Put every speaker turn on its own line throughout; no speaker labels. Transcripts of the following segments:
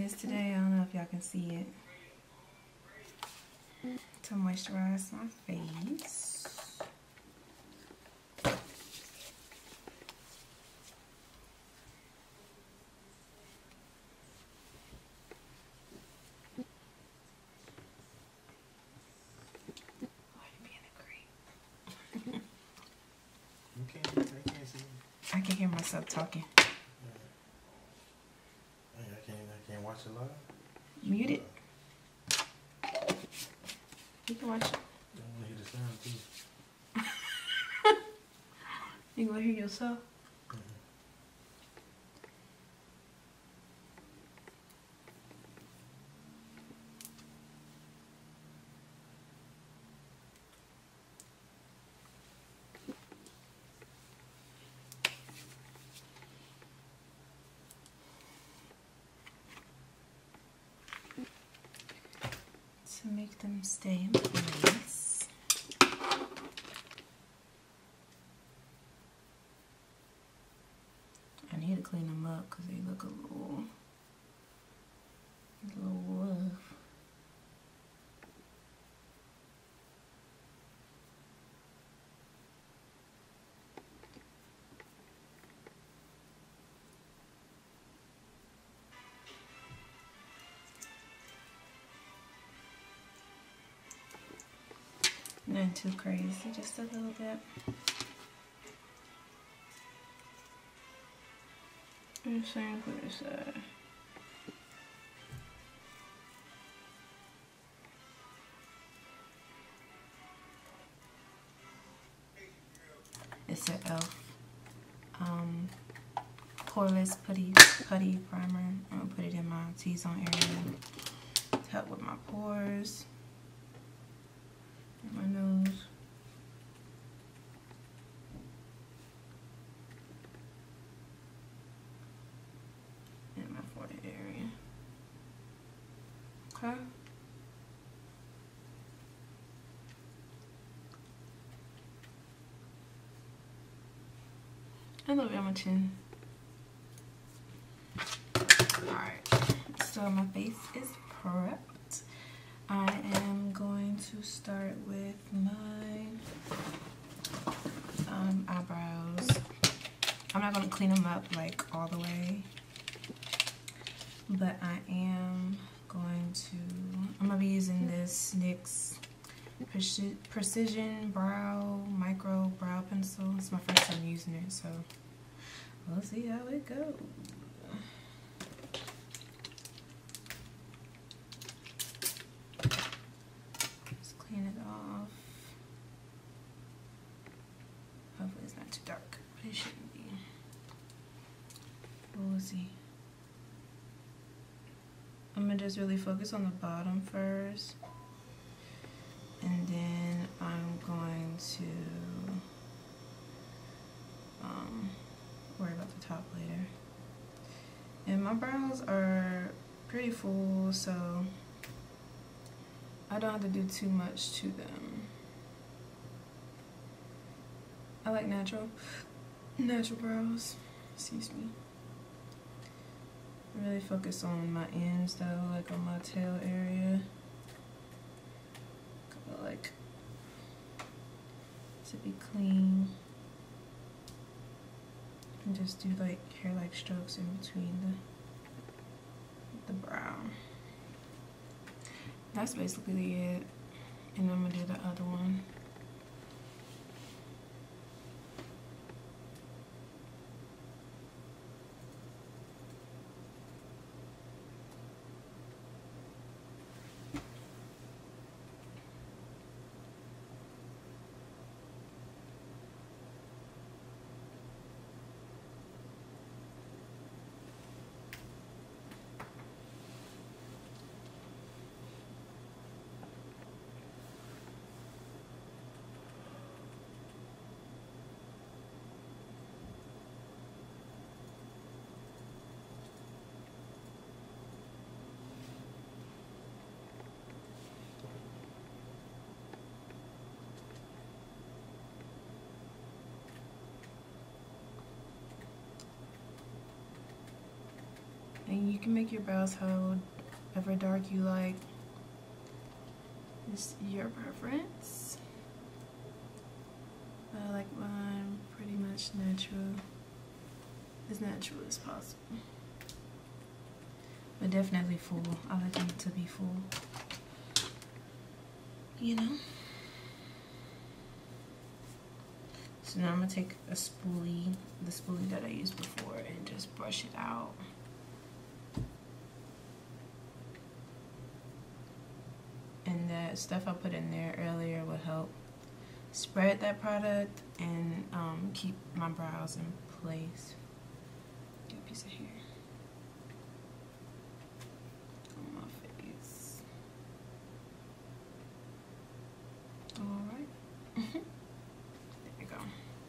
this today. I don't know if y'all can see it. To moisturize my face. I can hear myself talking.
I can't watch it live.
Mute it. You can watch it.
I don't want to hear the sound too.
You gonna hear yourself? To make them stay in place. I need to clean them up because they look a little rough. Nothing too crazy, just a little bit. I'm just saying for this side. It's an e.l.f. Poreless putty primer. I'm gonna put it in my T-zone area to help with my pores. My nose. And my forehead area. Okay. A little bit on my chin. Alright. So my face is prepped. I am going to start with my eyebrows. I'm not going to clean them up like all the way, but I am going to, I'm going to be using this NYX Precision Micro Brow Pencil. It's my first time using it, so we'll see how it goes. Clean it off. Hopefully it's not too dark, but it shouldn't be. We'll see. I'm gonna just really focus on the bottom first, and then I'm going to worry about the top later. And my brows are pretty full, so I don't have to do too much to them. I like natural brows. Excuse me. I really focus on my ends though, like on my tail area. I like to be clean. And just do like hair-like strokes in between the brow. That's basically it, and I'm gonna do the other one. And you can make your brows however dark you like. It's your preference. But I like mine pretty much natural. As natural as possible. But definitely full. I like them to be full. You know? So now I'm going to take a spoolie, the spoolie that I used before, and just brush it out. And that stuff I put in there earlier will help spread that product and keep my brows in place. Get a piece of hair on my face. Alright. There you go.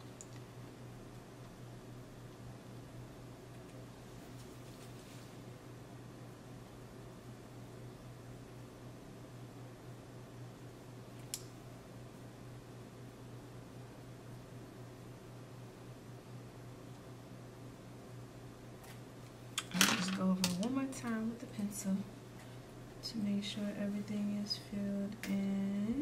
Go over one more time with the pencil to make sure everything is filled in.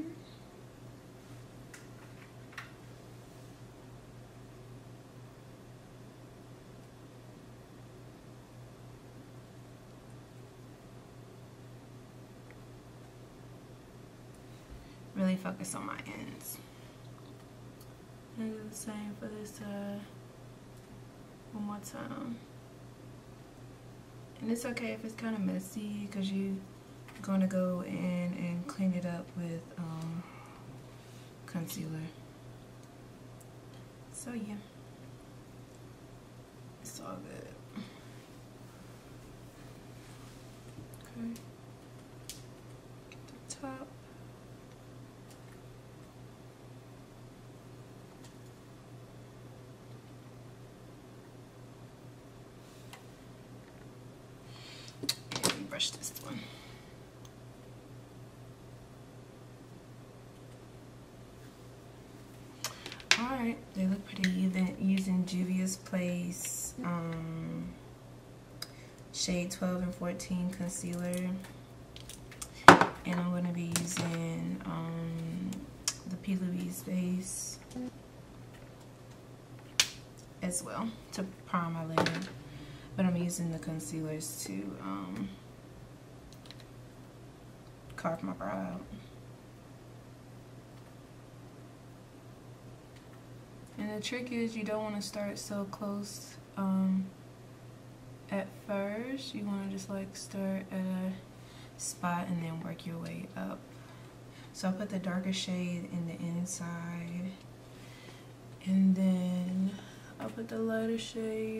Really focus on my ends. And do the same for this side. One more time. And it's okay if it's kind of messy because you're going to go in and clean it up with concealer. So yeah, it's all good. Okay, get the top. Brush this one. Alright, they look pretty even. Using Juvia's Place shade 12 and 14 concealer. And I'm going to be using the P. Louise base as well to prime my lid. But I'm using the concealers to carve my brow out. And the trick is you don't want to start so close at first. You want to just like start at a spot and then work your way up. So I'll put the darker shade in the inside, and then I'll put the lighter shade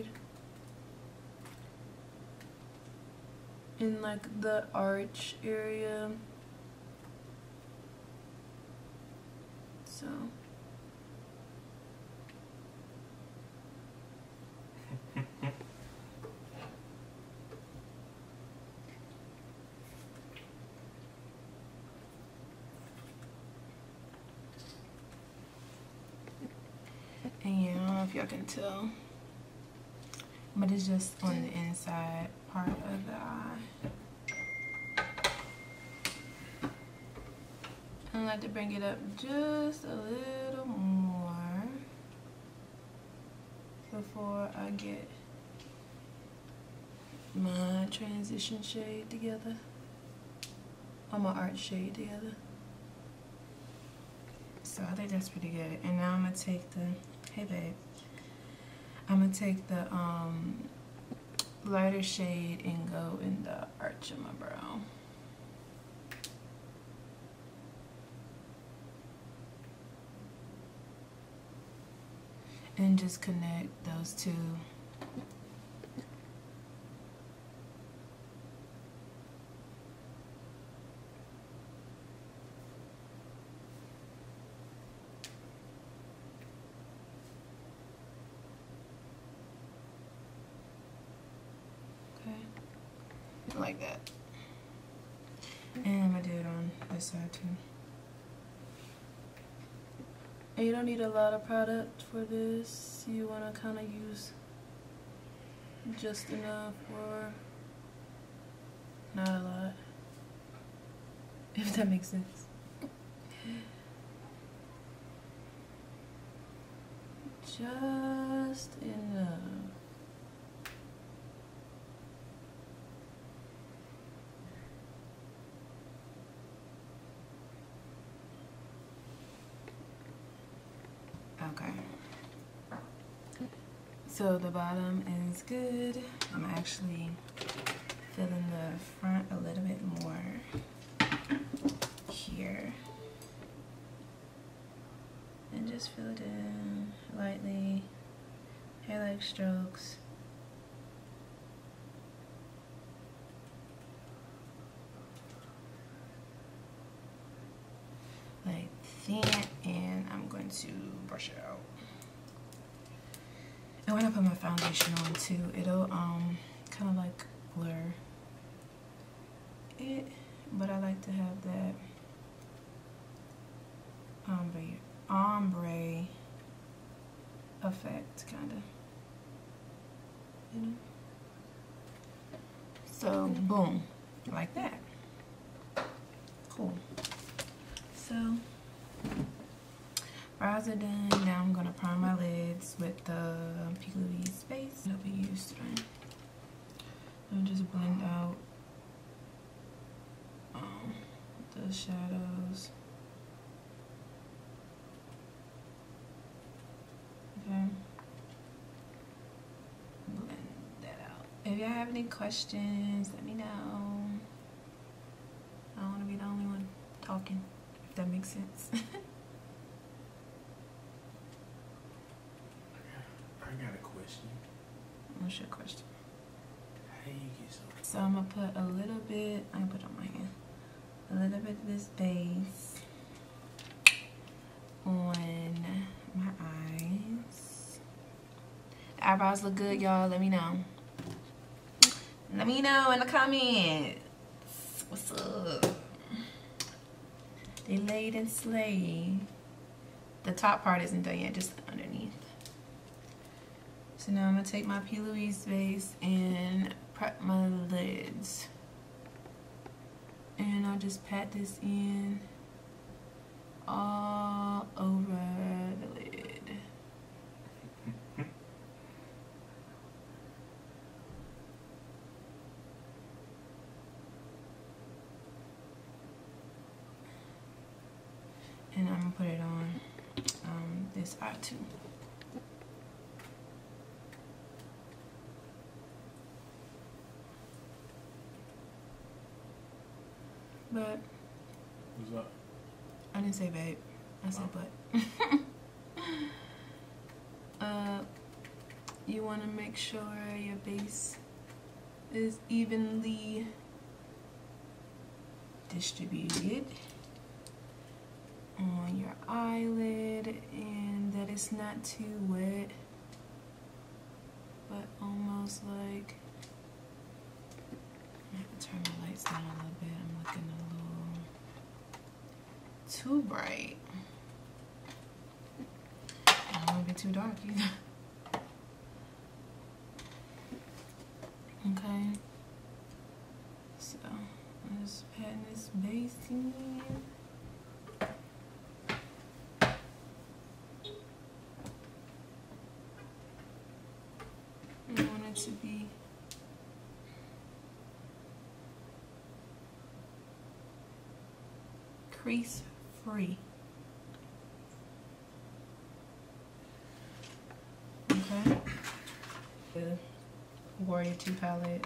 in like the arch area. So and yeah, I don't know if y'all can tell, but it's just on the inside part of the eye. I like to bring it up just a little more before I get my transition shade together, or my arch shade together. So I think that's pretty good. And now I'm gonna take the, hey babe, I'm gonna take the lighter shade and go in the arch of my brow. And just connect those two. Okay, like that. And I'm gonna do it on this side too. And you don't need a lot of product for this. You want to kind of use just enough for not a lot. If that makes sense. Just enough. Okay. So the bottom is good. I'm actually filling the front a little bit more here. And just fill it in lightly. Hair-like strokes. Like that, and I'm going to brush it out. And when I put my foundation on too, it'll kind of like blur it, but I like to have that ombre effect, kind of, you know. So boom, like that. Cool. So brows are done. Now I'm gonna prime my lids with the Makeupbyjess base that we used today. And just blend out the shadows. Okay. Blend that out. If y'all have any questions, let me know. I don't want to be the only one talking, if that makes sense.
I got a question.
What's your question?
How you get so?
So I'm gonna put a little bit, I'm gonna put it on my hand, a little bit of this base on my eyes. The eyebrows look good, y'all. Let me know. Let me know in the comments. What's up? They laid and slayed. The top part isn't done yet, just underneath. So now I'm gonna take my Makeupbyjess base and prep my lids. And I'll just pat this in all over the lid. And I'm gonna put it on this eye too. But
What's up?
I didn't say babe. I said but. You want to make sure your base is evenly distributed on your eyelid and that it's not too wet, but almost like, I have to turn my lights down a little bit. I'm looking a little too bright. I don't want to be too dark either. Okay. So I'm just patting this base in. I want it to be crease free. Okay. The Warrior 2 palette.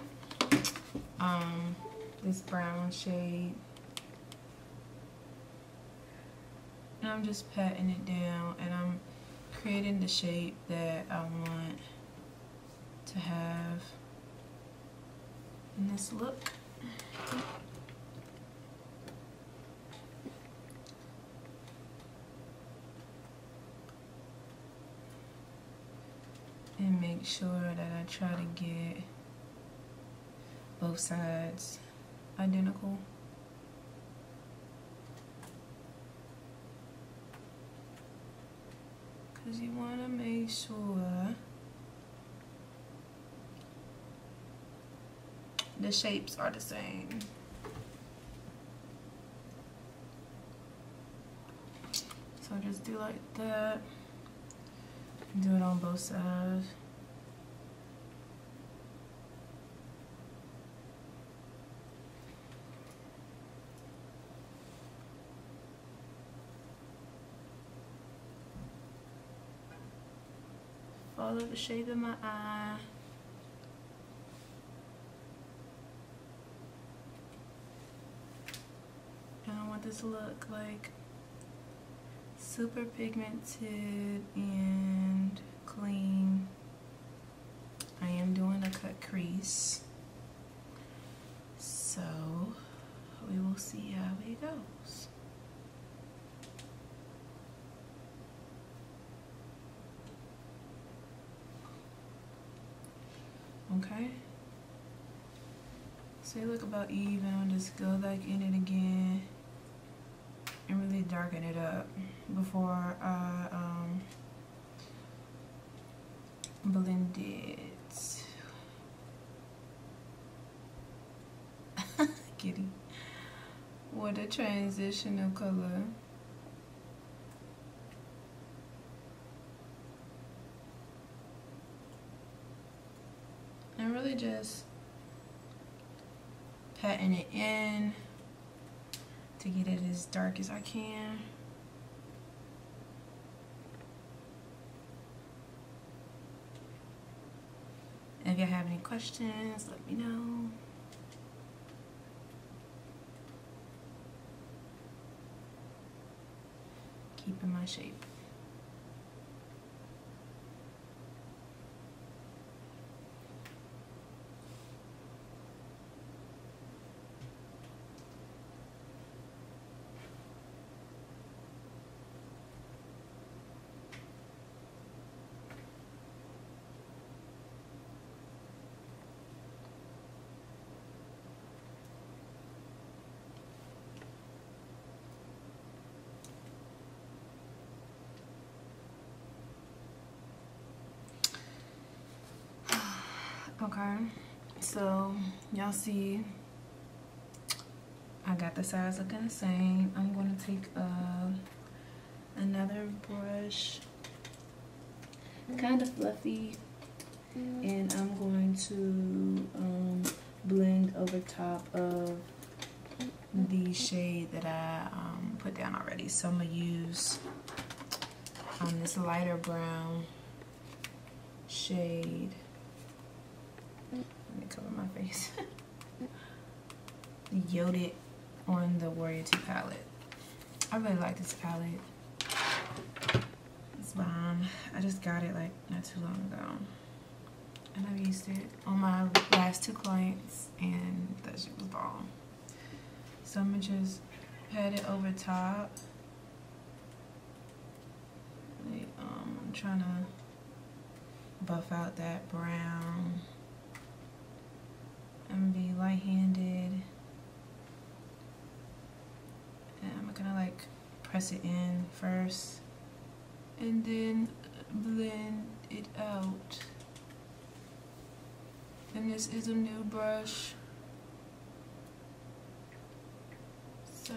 This brown shade. And I'm just patting it down and I'm creating the shape that I want to have in this look. And make sure that I try to get both sides identical. Because you want to make sure the shapes are the same. So just do like that. Do it on both sides. Follow the shape of my eye. And I want this to look like super pigmented and clean. I am doing a cut crease, so we will see how it goes. Okay, so you look about even. I'll just go back in it again and really darken it up before I blend it. Kitty. What a transitional color. And really just patting it in to get it as dark as I can. If you have any questions, let me know. Keeping my shape. Okay, so y'all see I got the sides looking the same. I'm going to take another brush, kind of fluffy, and I'm going to blend over top of the shade that I put down already. So I'm going to use this lighter brown shade. Let me cover my face. Yoded on the Warrior 2 palette. I really like this palette. It's bomb. I just got it like not too long ago, and I've used it on my last 2 clients, and that shit was bomb. So I'm gonna just pat it over top. I'm trying to buff out that brown. I'm gonna be light-handed, and I'm gonna like press it in first and then blend it out. And this is a new brush, so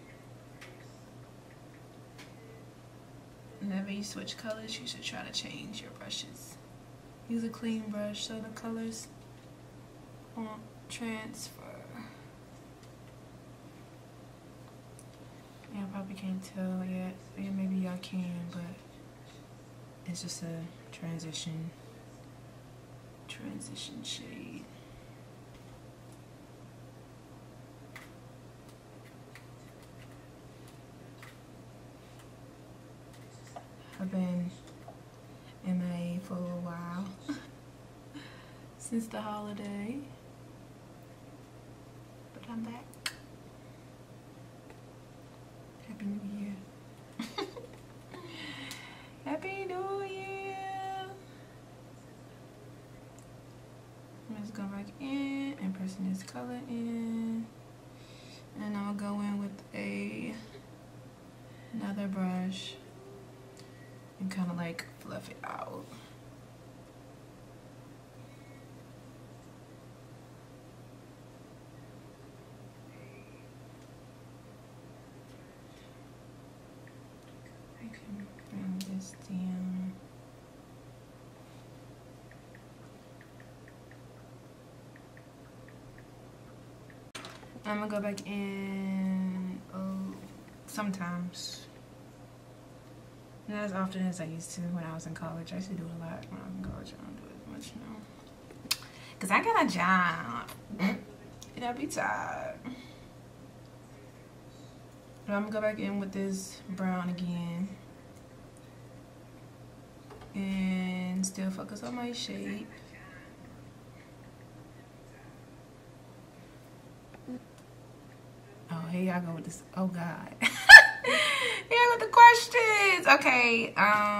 whenever you switch colors, you should try to change your brushes. Use a clean brush so the colors won't transfer. Y'all probably can't tell yet. Yeah, maybe y'all can, but it's just a transition shade. I've been MIA for a little while since the holiday. I'm back. Happy New Year. Happy New Year. I'm just going back in and pressing this color in. And I'll go in with another brush and kind of like fluff it out. I'm gonna go back in sometimes. Not as often as I used to when I was in college. I used to do a lot when I was in college. I don't do it as much now. Because I got a job. And I be tired. But I'm going to go back in with this brown again. And still focus on my shape. Oh, here y'all go with this. Oh, God. Here with the questions. Okay.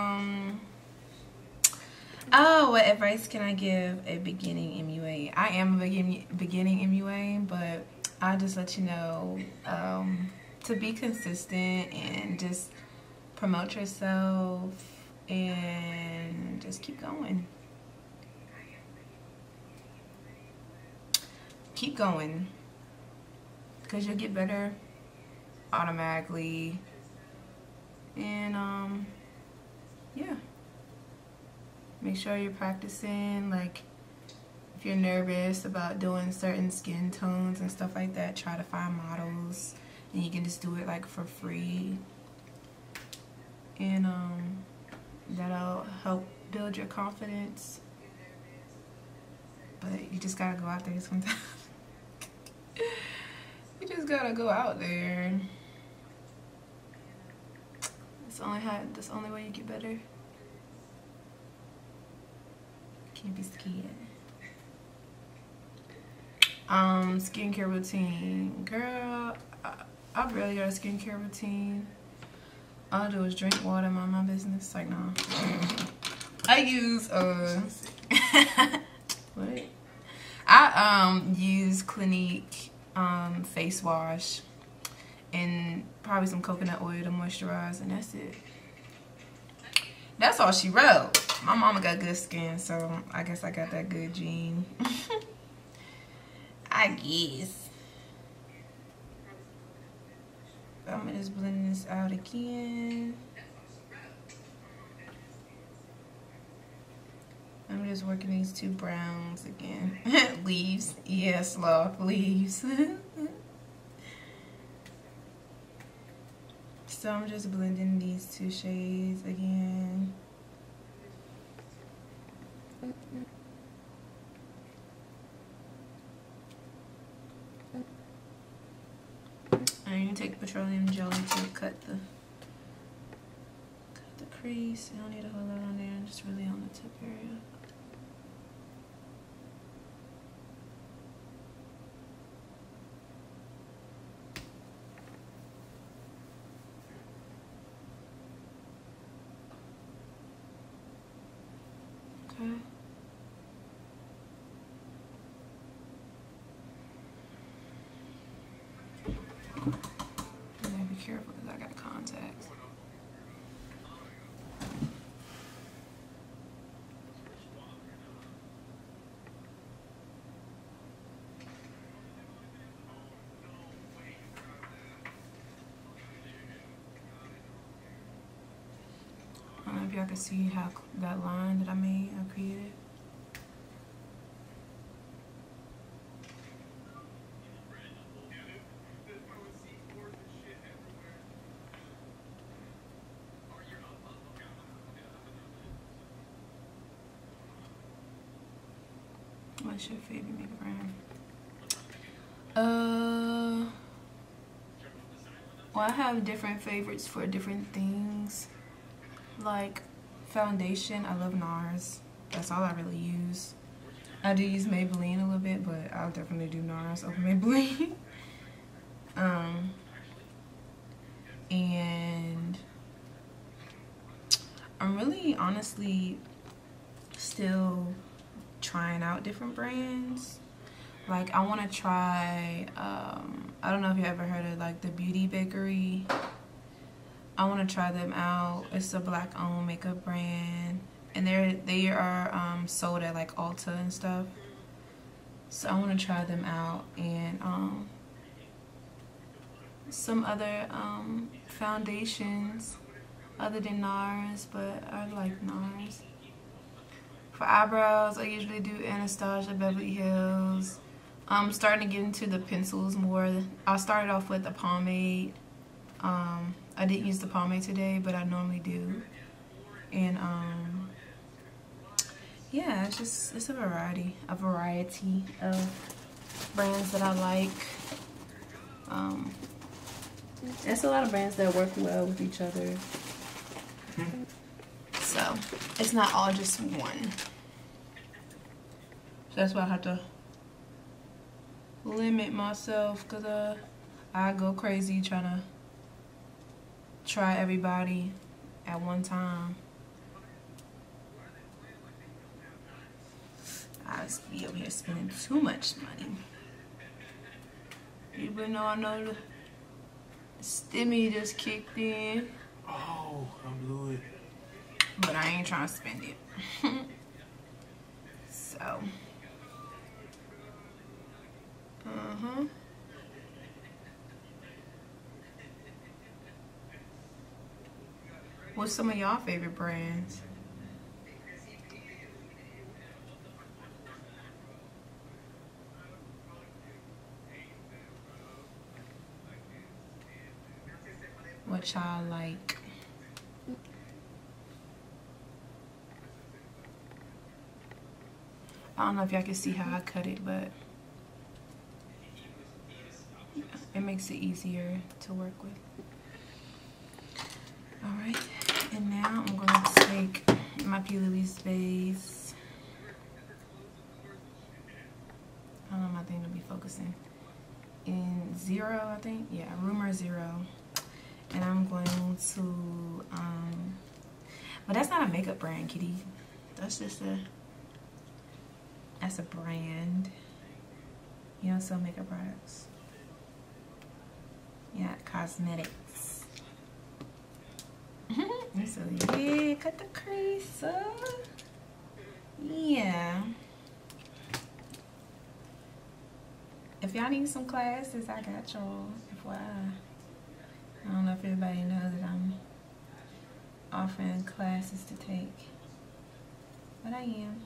Oh, what advice can I give a beginning MUA? I am a beginning MUA, but I'll just let you know to be consistent and just promote yourself and just keep going. Keep going, because you'll get better automatically. And yeah, make sure you're practicing. Like, if you're nervous about doing certain skin tones and stuff like that, try to find models, and you can just do it like for free. And that'll help build your confidence. But you just gotta go out there sometimes. You just gotta go out there. That's the only way you get better. Can't be scared. Skincare routine. Girl, I barely got a skincare routine. All I do is drink water, mind my business. Like, no. I use what? I use Clinique face wash and probably some coconut oil to moisturize, and that's it. That's all she wrote. My mama got good skin, so I guess I got that good gene. I guess. I'm gonna just blend this out again. I'm just working these two browns again. Leaves. Yes, love. Leaves. So I'm just blending these two shades again. I'm going to take petroleum jelly to cut the crease. I don't need a whole lot on there, just really on the tip area. Okay. I gotta be careful because I got contacts. I don't know if y'all can see how that line that I created. What's your favorite makeup brand? Well, I have different favorites for different things. Like foundation, I love NARS. That's all I really use. I do use Maybelline a little bit, but I'll definitely do NARS over Maybelline. And I'm really honestly still trying out different brands. Like, I want to try I don't know if you ever heard of like the Beauty Bakery. I want to try them out. It's a black owned makeup brand, and they are sold at like Ulta and stuff. So I want to try them out, and some other foundations other than NARS, but I like NARS. For eyebrows, I usually do Anastasia Beverly Hills. I'm starting to get into the pencils more. I started off with the pomade. I didn't use the pomade today, but I normally do. And yeah, it's a variety of brands that I like. There's a lot of brands that work well with each other. So it's not all just one. So that's why I have to limit myself, because I go crazy trying to try everybody at one time. I just be over here spending too much money. Even though I know the stimmy just kicked in.
Oh, I blew it.
But I ain't trying to spend it. So. What's some of y'all favorite brands? What y'all like? I don't know if y'all can see how I cut it, but it makes it easier to work with. Alright, and now I'm going to take my P. Louise base. I don't know my thing to be focusing. In 0, I think. Yeah, Rumor 0. And I'm going to, but that's not a makeup brand, kitty. That's just that's a brand. You don't sell makeup products. Yeah, cosmetics. So yeah, cut the crease up. Yeah. If y'all need some classes, I got y'all. FYI. I don't know if everybody knows that I'm offering classes to take, but I am.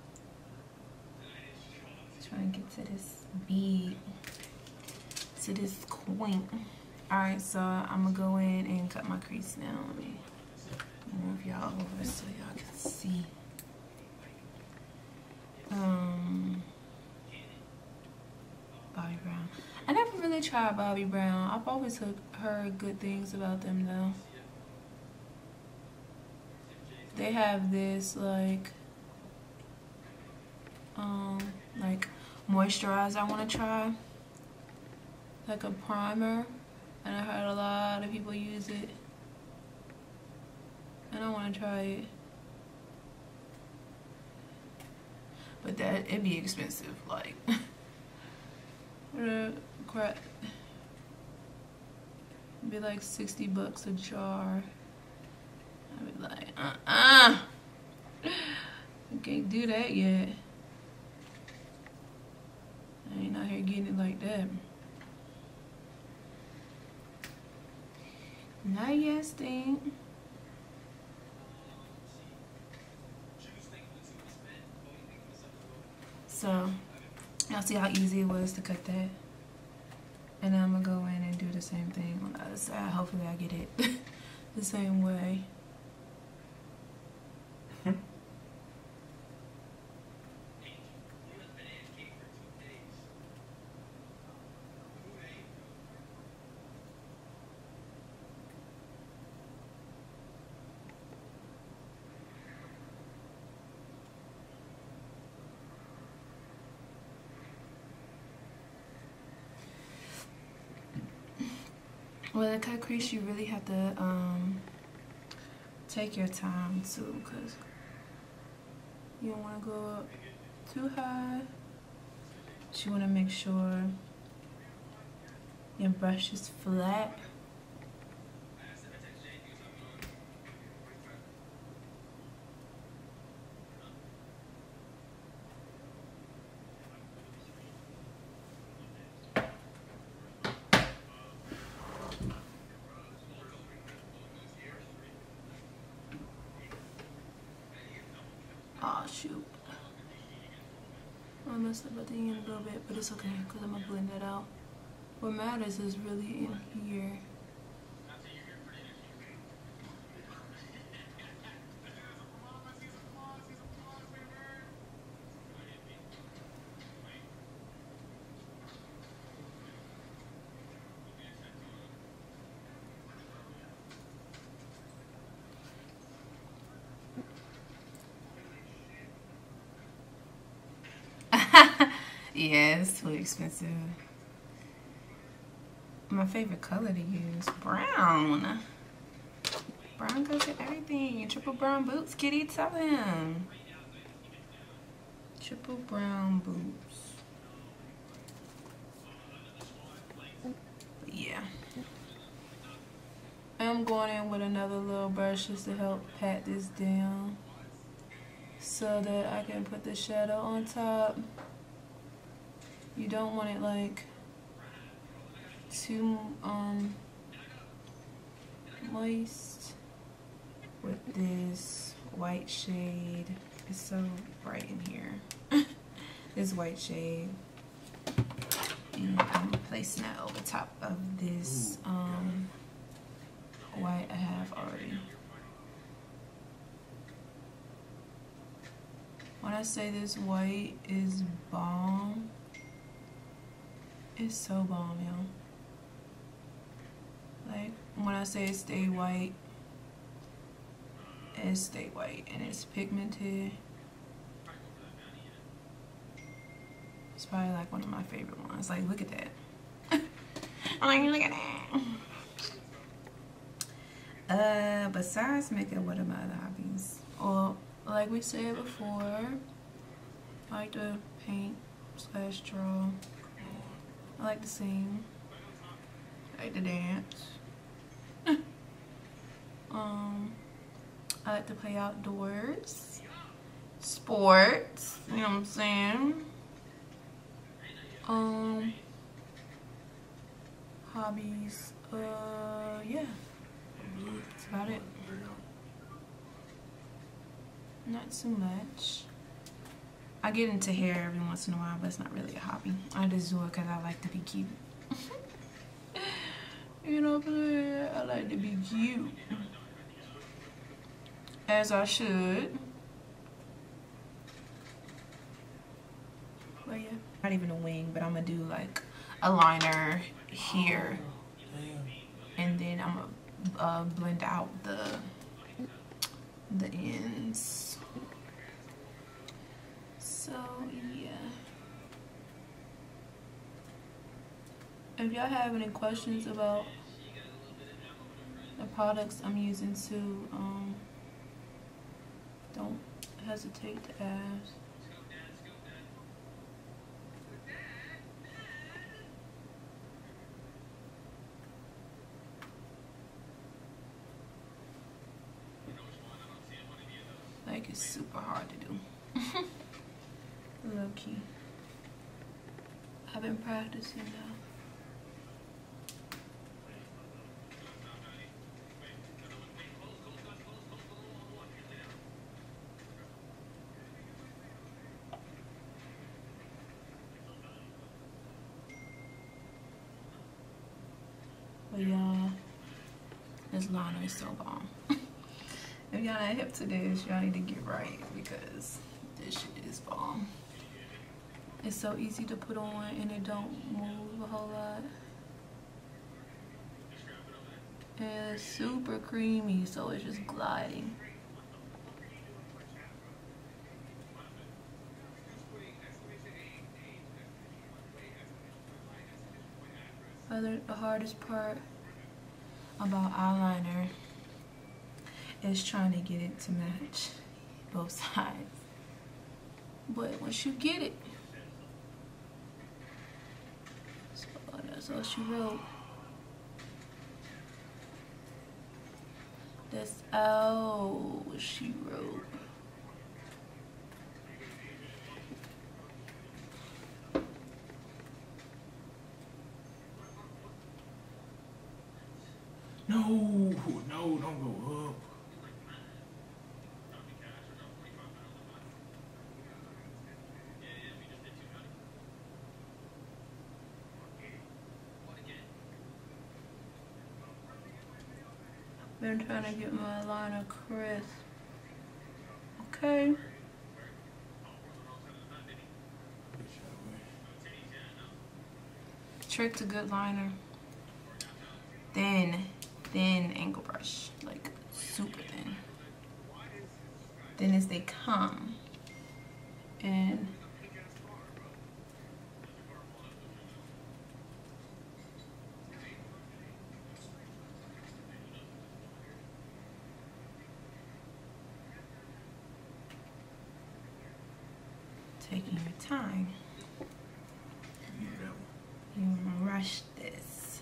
Trying to get to this bead, to this queen. Alright, so I'm gonna go in and cut my crease now. Let me move y'all over so y'all can see. Bobbi Brown. I never really tried Bobbi Brown. I've always heard good things about them though. They have this like moisturizer I want to try, like a primer, and I heard a lot of people use it, and I want to try it, but that it'd be expensive, like crap, it'd be like $60 a jar. I'd be like, I can't do that yet. I ain't out here getting it like that. Not yet, stink. So, y'all see how easy it was to cut that? And then I'm gonna go in and do the same thing on the other side. Hopefully I get it the same way. With a cut crease, you really have to take your time too, because you don't want to go up too high. But you want to make sure your brush is flat. Oh shoot. I messed up at the end a little bit, but it's okay because I'm gonna blend it out. What matters is really in here. Yeah, it's too expensive. My favorite color to use, brown. Brown goes with everything. Triple brown boots, kitty, tell him. Triple brown boots. But yeah. I'm going in with another little brush just to help pat this down so that I can put the shadow on top. You don't want it like too moist with this white shade. It's so bright in here. This white shade. And I'm placing that over top of this white I have already. When I say this white is bomb, it's so bomb, y'all. Like, when I say stay white, it's stay white and it's pigmented. It's probably like one of my favorite ones. Like, look at that. Like, look at that. Besides makeup, what are my other hobbies? Well, like we said before, I like to paint / draw. I like to sing. I like to dance. I like to play outdoors. Sports, you know what I'm saying? Hobbies, yeah. That's about it. Not so much. I get into hair every once in a while, but it's not really a hobby. I just do it because I like to be cute. You know what I'm saying? I like to be cute. As I should. But yeah. Not even a wing, but I'm gonna do like a liner here. And then I'm gonna blend out the ends. So yeah. If y'all have any questions about the products I'm using too, don't hesitate to ask. Like, it's super hard to do. Low key. I've been practicing though. But y'all, this liner is so bomb. If y'all not hip to this, y'all need to get right because this shit is bomb. It's so easy to put on and it don't move a whole lot. And it's super creamy, so it's just gliding. The hardest part about eyeliner is trying to get it to match both sides. But once you get it, so that's all she wrote. That's all she wrote.
No, don't go up.
been trying to get my liner crisp. Okay. Trick to good liner. Thin angle brush, like super thin. Thin as they come. And taking your time. You wanna rush this.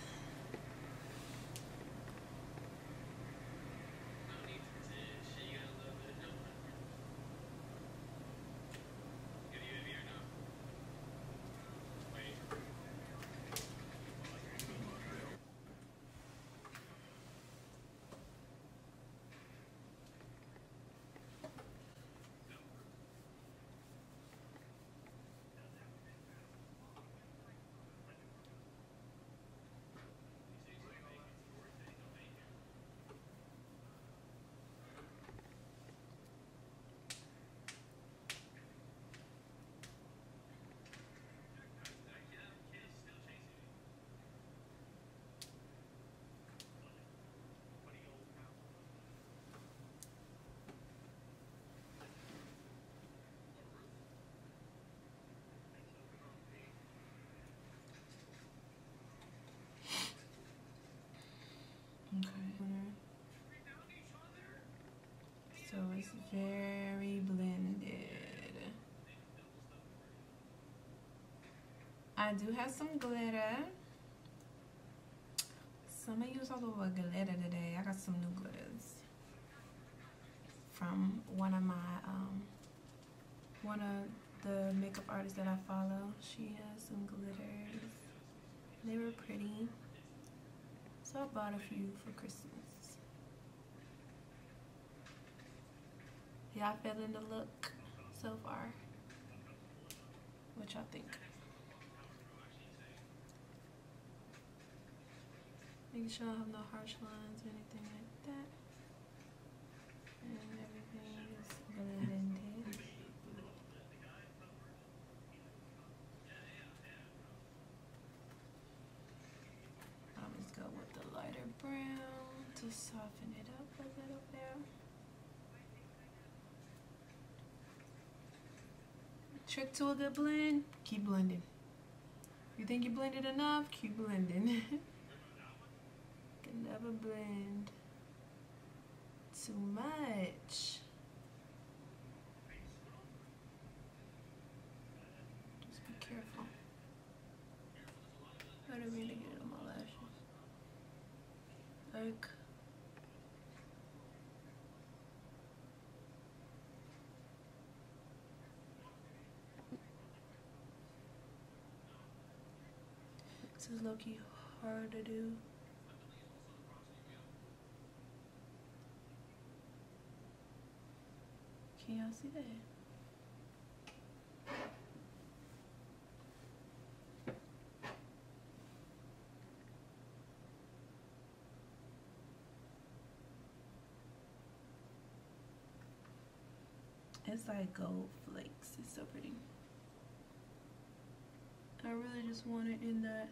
So it's very blended. I do have some glitter. So I'm gonna use all over glitter today. I got some new glitters from one of the makeup artists that I follow. She has some glitters. They were pretty. So I bought a few for Christmas. Y'all feeling the look so far? What y'all think? Making sure I don't have no harsh lines or anything like that. And everything is blended. I'll just go with the lighter brown to soften it up a little bit. Trick to a good blend, keep blending. You think you blended enough, keep blending. Can never blend too much. Just be careful. I don't mean to get it on my lashes. Like, this is low-key hard to do. Can y'all see that? It's like gold flakes. It's so pretty. I really just want it in that.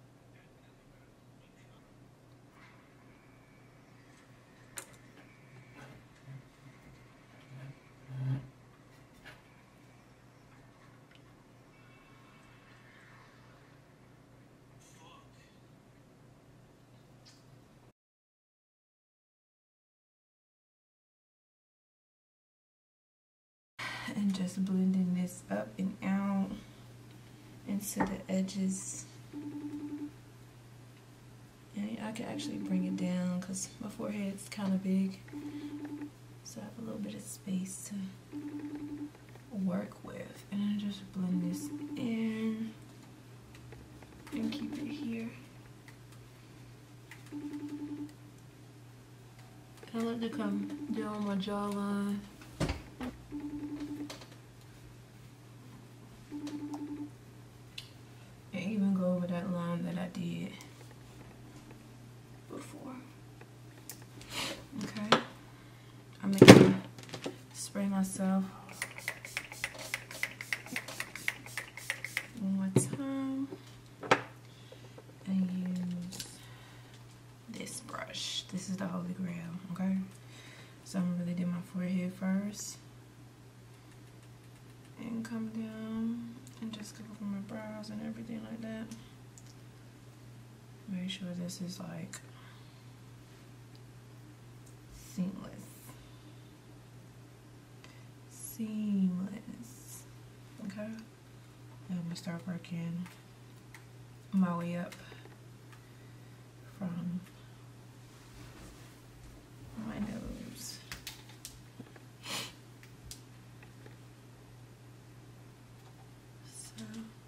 And just blending this up and out into the edges. And I can actually bring it down because my forehead's kind of big. So I have a little bit of space to work with. And I just blend this in and keep it here. I like to come down my jawline. And even go over that line that I did before. myself one more time and use this brush. This is the holy grail, okay? So I'm gonna really do my forehead first and come down and just go over my brows and everything like that. Make sure this is like seamless. Seamless. Okay? And I'm gonna start working my way up from my nose. So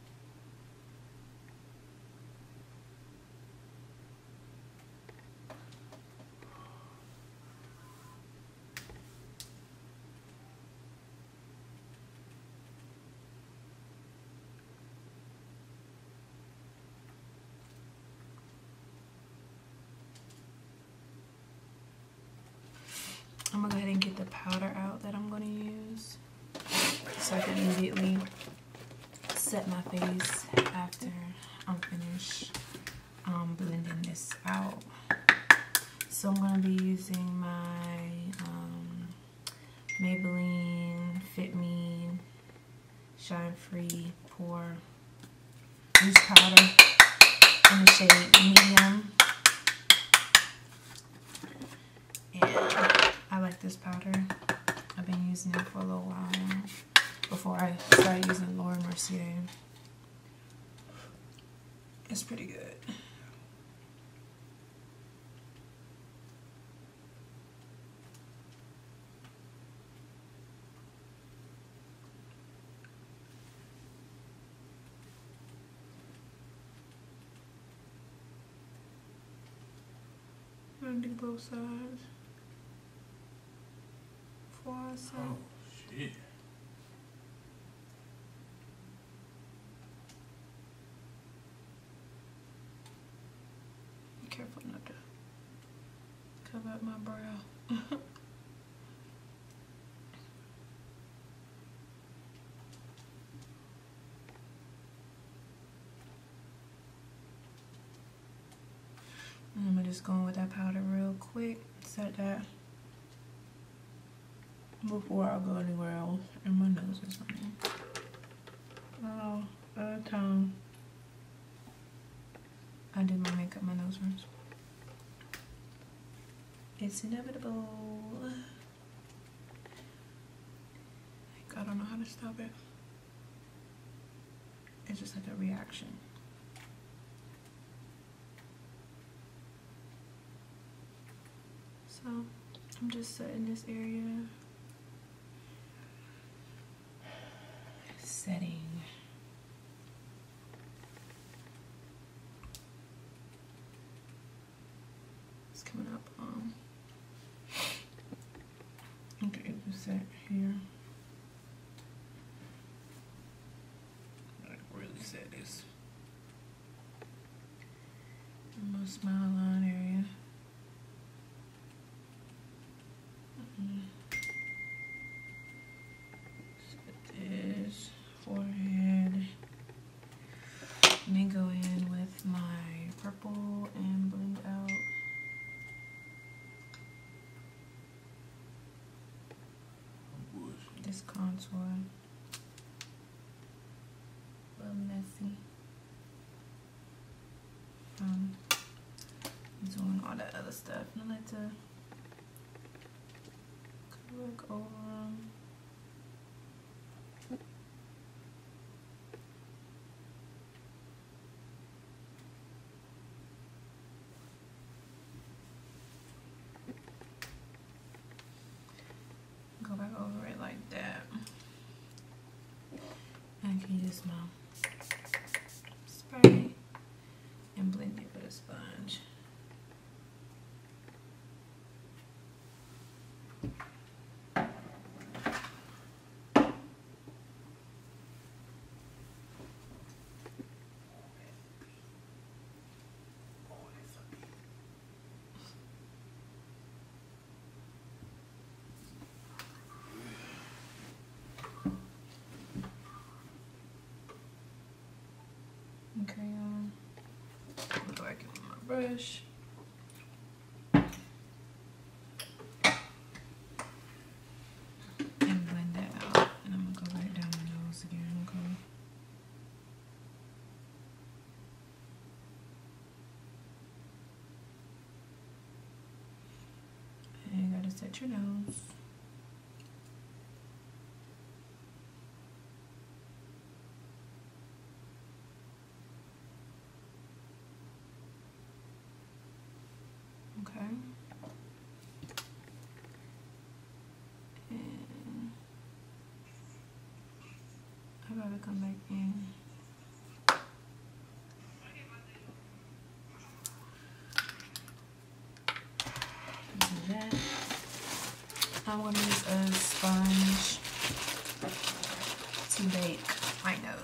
I'm gonna go ahead and get the powder out that I'm gonna use so I can immediately set my face after I'm finished blending this out. So I'm gonna be using my Maybelline Fit Me Shine Free Pore Loose Powder in the shade Medium. And I like this powder. I've been using it for a little while now, before I started using Laura Mercier. It's pretty good. I'm gonna do both sides.
Oh, shit.
Be careful not to cover up my brow. I'm gonna just go in with that powder real quick. Set that before I go anywhere else. And my nose is running. Oh, at a time. I did my makeup, my nose runs. It's inevitable. Like, I don't know how to stop it. It's just like a reaction. So I'm just setting this area. Setting. It's coming up. Okay, just set here. Like really set this. In my smile line area. Set this forehead. And then go in with my purple and blend out. This contour. A little messy. Doing all that other stuff. And I like to look over them. Go back over it like that. And I can use my spray and blend it with a sponge. brush. And blend that out. And I'm gonna go back down my nose again, okay? And you gotta set your nose. Okay. And I gotta come back in. Do that. I'm gonna use a sponge to bake my nose.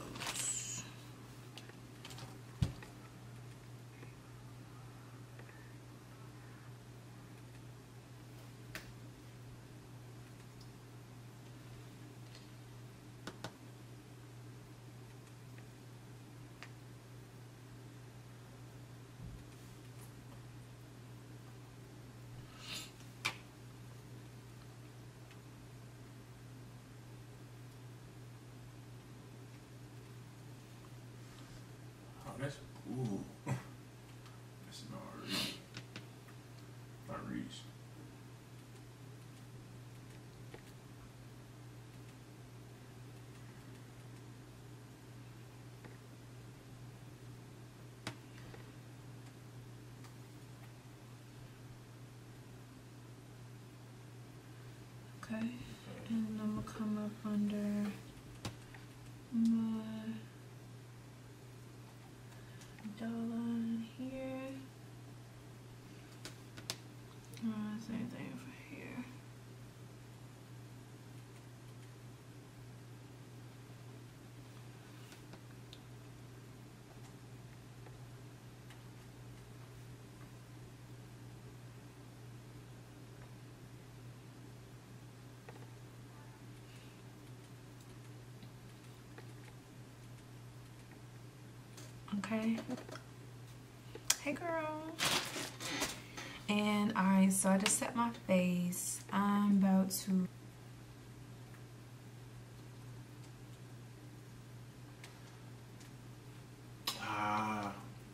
That's, ooh, that's not reach. Not reach.
Okay, and I'm gonna come up under my jawline here. Same thing for here. Okay. Hey girl. And alright, so I just set my face. I'm about to
I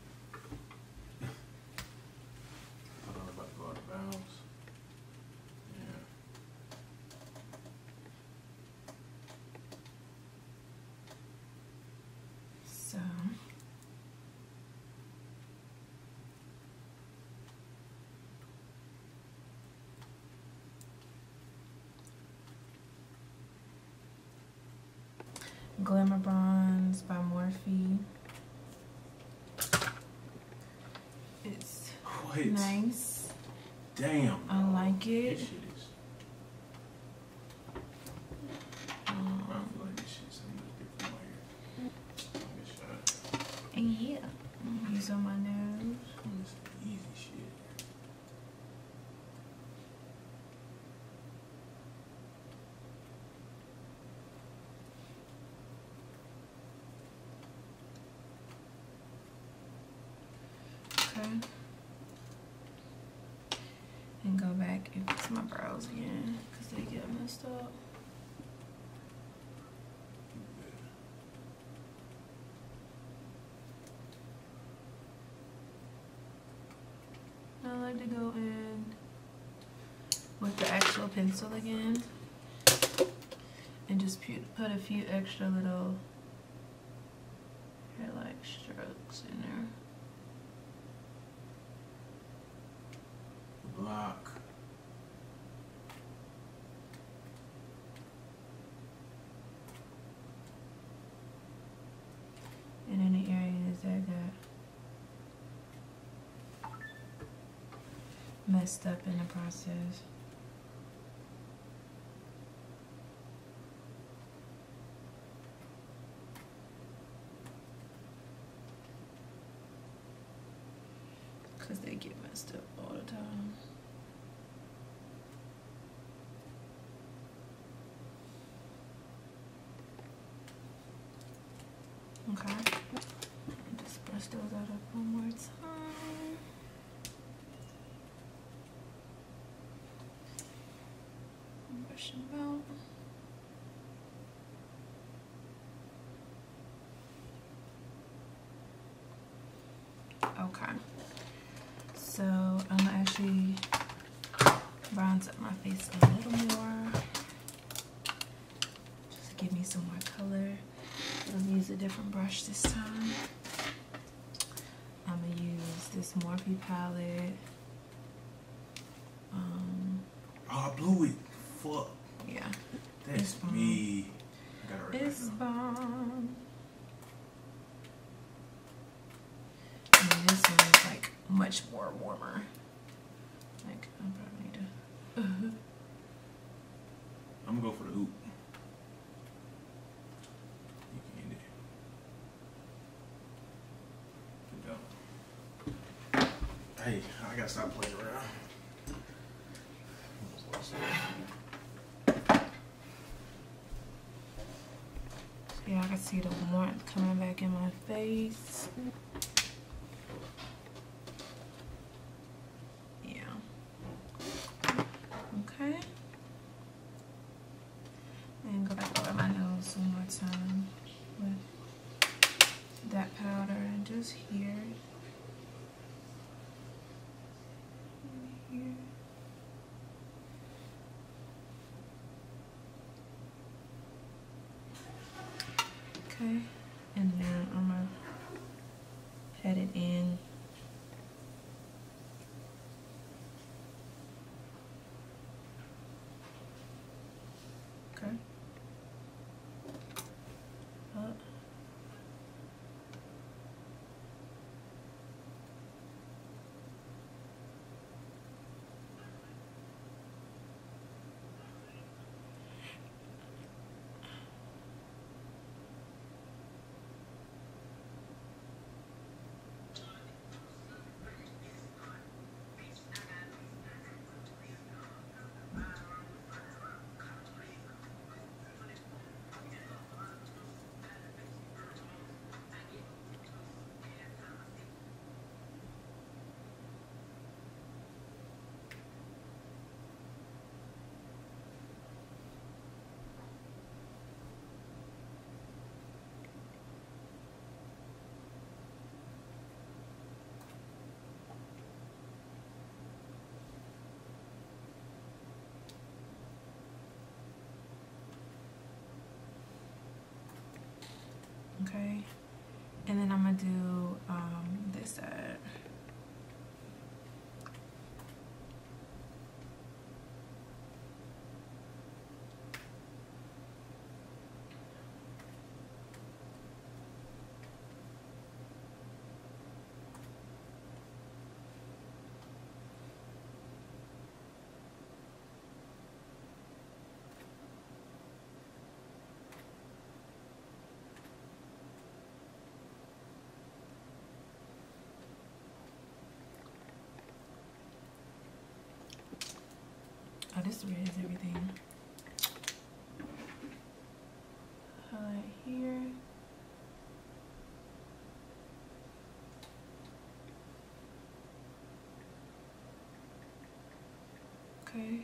thought I was about to go out of bounds. Yeah.
so Glamour Bronze by Morphe. It's
Wait.
nice.
Damn.
I like it.
This shit is. I feel like this shit's a little different right here. Give it a shot.
And yeah, I'm gonna use on my nose.
This is easy shit.
Okay. And go back and fix my brows again because they get messed up. I like to go in with the actual pencil again and just put a few extra little hair-like strokes in there.
Block.
And in the areas that got messed up in the process. Because they get messed up all the time. Okay. Just brush those out up one more time. much about. Okay, so I'm gonna actually bronze up my face a little more, just to give me some more color. I'm gonna use a different brush this time. I'm gonna use this Morphe palette.
Oh, I blew it. Fuck.
Yeah.
That's me. I got it right
It's
now.
bomb. And then this one is like much more warmer. Like I probably need to.
I'm gonna go for the hoop. You can get it. Good job. Hey, I gotta stop playing around.
Yeah, I can see the warmth coming back in my face. Yeah. Okay. And go back over my nose one more time with that powder and just here. Here. Okay, and then I'm gonna pat it in. Okay. Up. Okay, and then I'm gonna do this side. Oh, this red is everything. Highlight here. Okay.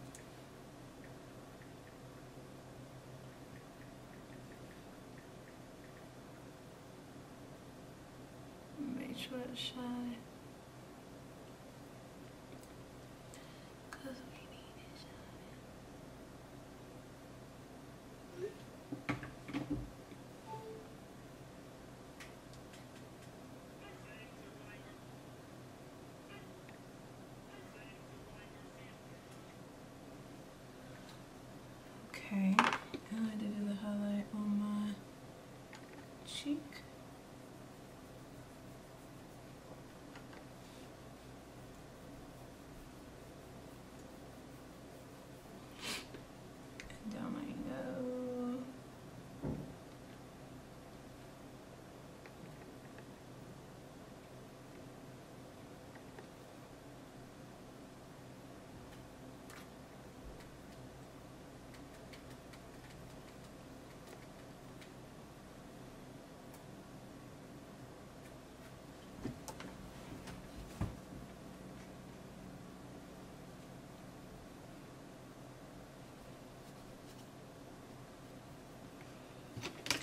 Make sure it's shine. Okay, now I did the highlight on my cheek. And down my nose.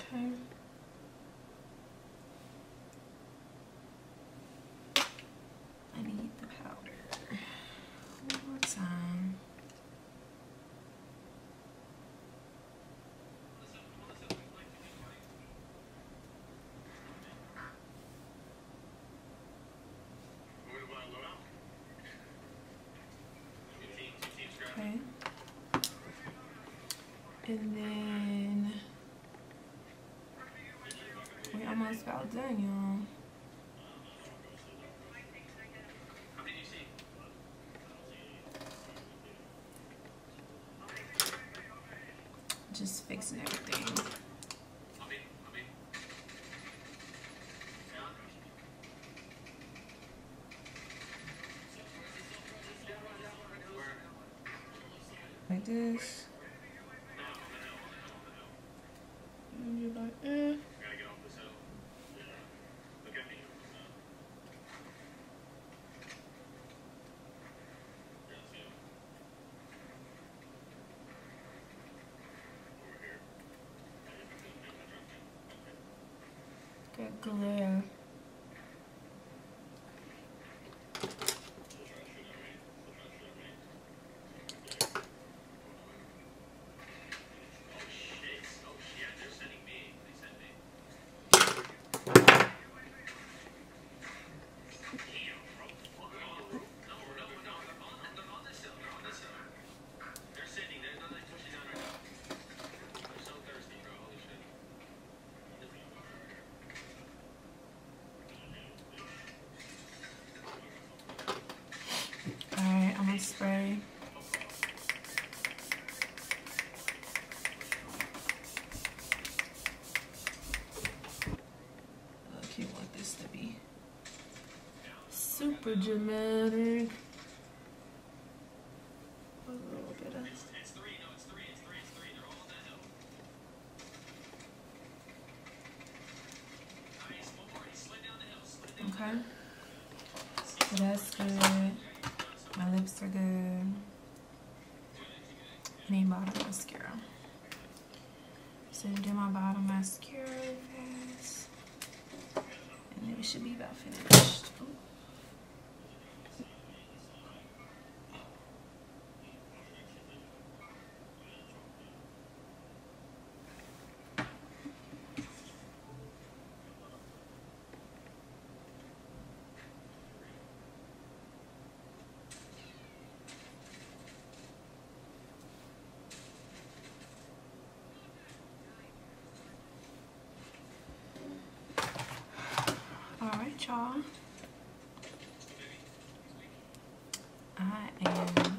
Okay. I need the powder. One more time. Okay. And then we're almost about done, y'all. Just fixing everything. Like this. And you're like, Good glare. Alright, I'm gonna spray. Look, you want this to be super dramatic. A little bit of. Okay. So that's good. My lips are good. I need bottom mascara. So do my bottom mascara fast. And then we should be about finished. Ooh. Alright, y'all. I am